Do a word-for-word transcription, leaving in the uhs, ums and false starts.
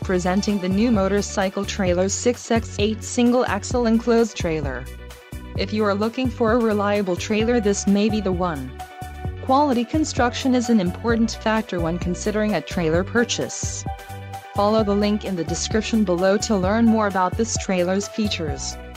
presenting the new motorcycle trailer six by eight single axle enclosed trailer. If you are looking for a reliable trailer, this may be the one. Quality construction is an important factor when considering a trailer purchase. Follow the link in the description below to learn more about this trailer's features.